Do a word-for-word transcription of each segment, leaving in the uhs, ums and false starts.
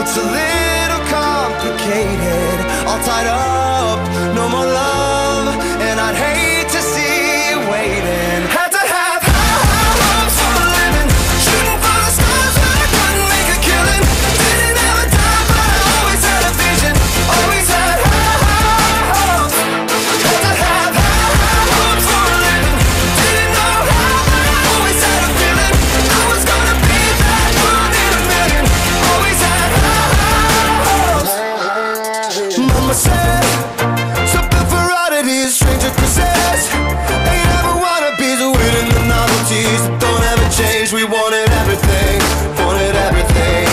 it's a little complicated. All tied up, no more love, and I'd hate to see you waiting. Had to have high, high hopes for a living, shooting for the stars when I couldn't make a killing. Didn't have a dime, but I always had a vision. Always had high, high hopes. Had to have high, high hopes for a living. Didn't know how, but I always had a feeling I was gonna be that one in a million. Always had high, high hopes. Mama said, something for oddities, stranger possess. Ain't ever wannabes, winning the novelties that don't ever change. We wanted everything, wanted everything.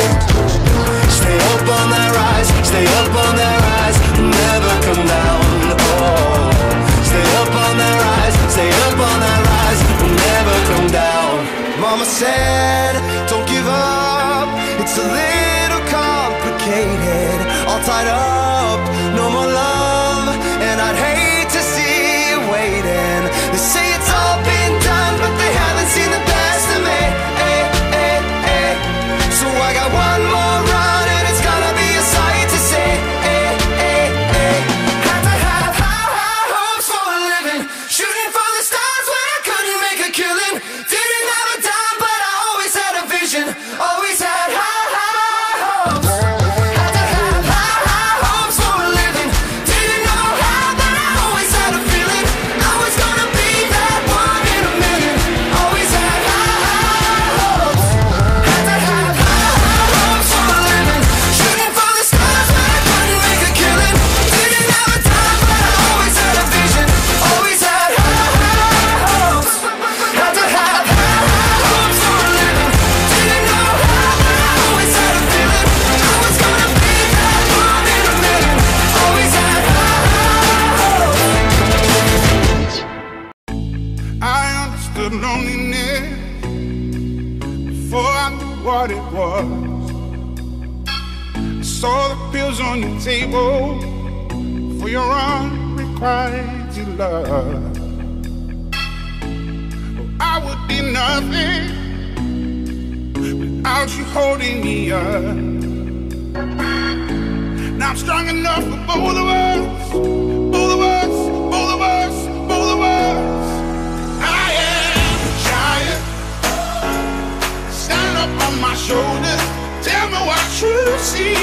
Stay up on that rise, stay up on that rise, never come down. Oh, stay up on that rise, stay up on that rise, never come down. Mama said, don't give up, it's a little complicated. All tied up, no more love, and I'd hate to see you waiting. They say it's all been done, but they haven't seen the best of me. Eh, eh, eh. So I got one more run, and it's gonna be a sight to see. Eh, eh, eh. Had to have high, high hopes for a living, shooting for the stars when I couldn't make a killing. Didn't have a dime, but I always had a vision. Always had high, high hopes. Had to have high, high hopes for a living. Didn't know how, but I always had a feeling I was gonna be that one in a million. Always had high, high hopes. Had to have high, high hopes for a living, shooting for the stars when I couldn't make a killing. Didn't have a dime, but I always had a vision. Always had high, high hopes. Had to have high, high hopes for a living. Didn't know how, but I always had a feeling I was gonna be that one in a million. Always had high, high hopes. I understood loneliness before I knew what it was. I saw the pills on your table for your unrequited love. Oh, I would be nothing without you holding me up. Now I'm strong enough for both of us, both of us, both of us, both of us. I am a giant. Stand up on my shoulders. Tell me what you see.